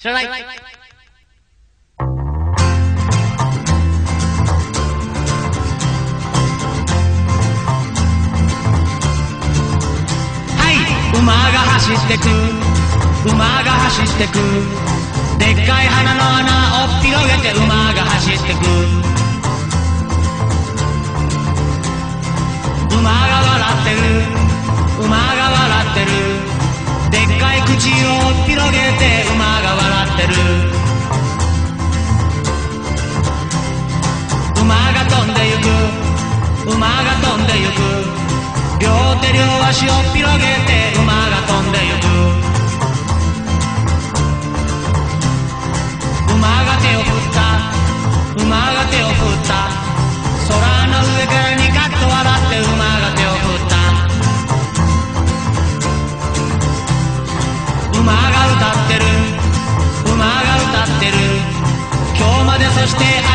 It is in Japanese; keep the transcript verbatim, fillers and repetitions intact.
知らない。馬が走ってく、馬が走ってく、でっかい鼻の穴を広げて馬が走ってく。馬が笑ってる、馬が笑ってる、でっかい口を広げて馬が笑ってる。馬が飛んでゆく、馬が飛んでゆく、両手両足を広げて馬が飛んでゆく。馬が手を振った、馬が手を振った、空の上からニカッと笑って馬が手を振った。馬が歌ってる、馬が歌ってる、今日までそして